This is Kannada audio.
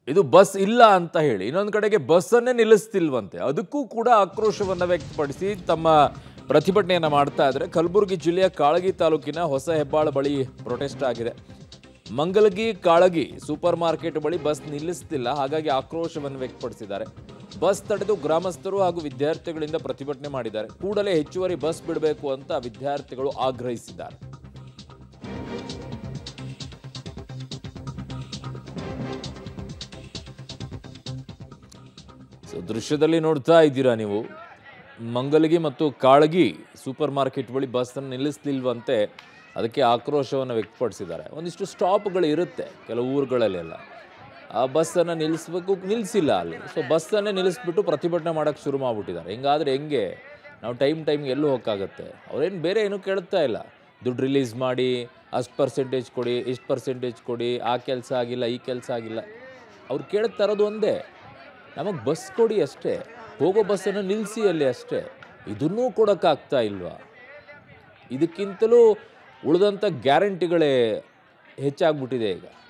ಇದು ಬಸ್ ಇಲ್ಲ ಅಂತ ಹೇಳಿ ಇನ್ನೊಂದು ಕಡೆಗೆ ಬಸ್ಸನ್ನೇ ನಿಲ್ಲಿಸ್ತಿಲ್ವಂತೆ. ಅದಕ್ಕೂ ಕೂಡ ಆಕ್ರೋಶವನ್ನು ವ್ಯಕ್ತಪಡಿಸಿ ತಮ್ಮ ಪ್ರತಿಭಟನೆಯನ್ನು ಮಾಡ್ತಾ ಇದ್ದಾರೆ. ಕಲಬುರಗಿ ಜಿಲ್ಲೆಯ ಕಾಳಗಿ ತಾಲೂಕಿನ ಹೊಸ ಹೆಬ್ಬಾಳ ಬಳಿ ಪ್ರೊಟೆಸ್ಟ್ ಆಗಿದೆ. ಮಂಗಲಗಿ ಕಾಳಗಿ ಸೂಪರ್ ಮಾರ್ಕೆಟ್ ಬಳಿ ಬಸ್ ನಿಲ್ಲಿಸ್ತಿಲ್ಲ, ಹಾಗಾಗಿ ಆಕ್ರೋಶವನ್ನು ವ್ಯಕ್ತಪಡಿಸಿದ್ದಾರೆ. ಬಸ್ ತಡೆದು ಗ್ರಾಮಸ್ಥರು ಹಾಗೂ ವಿದ್ಯಾರ್ಥಿಗಳಿಂದ ಪ್ರತಿಭಟನೆ ಮಾಡಿದ್ದಾರೆ. ಕೂಡಲೇ ಹೆಚ್ಚುವರಿ ಬಸ್ ಬಿಡಬೇಕು ಅಂತ ವಿದ್ಯಾರ್ಥಿಗಳು ಆಗ್ರಹಿಸಿದ್ದಾರೆ. ದೃಶ್ಯದಲ್ಲಿ ನೋಡ್ತಾ ಇದ್ದೀರಾ ನೀವು, ಮಂಗಲಗಿ ಮತ್ತು ಕಾಳಗಿ ಸೂಪರ್ ಮಾರ್ಕೆಟ್ ಬಳಿ ಬಸ್ಸನ್ನು ನಿಲ್ಲಿಸ್ಲಿಲ್ವಂತೆ. ಅದಕ್ಕೆ ಆಕ್ರೋಶವನ್ನು ವ್ಯಕ್ತಪಡಿಸಿದ್ದಾರೆ. ಒಂದಿಷ್ಟು ಸ್ಟಾಪ್ಗಳು ಇರುತ್ತೆ ಕೆಲವು ಊರುಗಳಲ್ಲೆಲ್ಲ, ಆ ಬಸ್ಸನ್ನು ನಿಲ್ಲಿಸಿಲ್ಲ ಅಲ್ಲಿ. ಸೊ ಬಸ್ಸನ್ನೇ ನಿಲ್ಲಿಸ್ಬಿಟ್ಟು ಪ್ರತಿಭಟನೆ ಮಾಡೋಕ್ಕೆ ಶುರು ಮಾಡಿಬಿಟ್ಟಿದ್ದಾರೆ. ಹಿಂಗಾದರೆ ಹೆಂಗೆ? ನಾವು ಟೈಮ್ಗೆ ಎಲ್ಲೂ ಹೋಗೋಕ್ಕಾಗತ್ತೆ? ಅವ್ರೇನು ಬೇರೆ ಏನೂ ಕೇಳ್ತಾ ಇಲ್ಲ. ದುಡ್ಡು ರಿಲೀಸ್ ಮಾಡಿ, ಅಷ್ಟು ಪರ್ಸೆಂಟೇಜ್ ಕೊಡಿ, ಇಷ್ಟು ಪರ್ಸೆಂಟೇಜ್ ಕೊಡಿ, ಆ ಕೆಲಸ ಆಗಿಲ್ಲ, ಈ ಕೆಲಸ ಆಗಿಲ್ಲ. ಅವ್ರು ಕೇಳ್ತಾ ಇರೋದು ಒಂದೇ, ನಮಗೆ ಬಸ್ ಕೊಡಿ ಅಷ್ಟೇ, ಹೋಗೋ ಬಸ್ಸನ್ನು ನಿಲ್ಲಿಸಿ ಅಲ್ಲಿ ಅಷ್ಟೇ. ಇದನ್ನೂ ಕೊಡೋಕ್ಕಾಗ್ತಾ ಇಲ್ವಾ? ಇದಕ್ಕಿಂತಲೂ ಉಳಿದಂಥ ಗ್ಯಾರಂಟಿಗಳೇ ಹೆಚ್ಚಾಗ್ಬಿಟ್ಟಿದೆ ಈಗ.